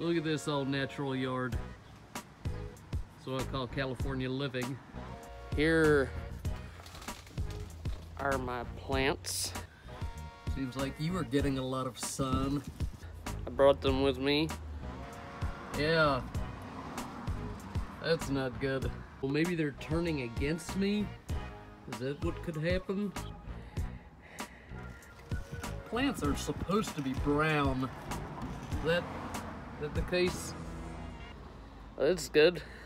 Look at this all natural yard. That's what I call California living. Here are my plants. Seems like you are getting a lot of sun. I brought them with me. Yeah, that's not good. Well, maybe they're turning against me. Is that what could happen? Plants are supposed to be brown. Is that the case? That's good.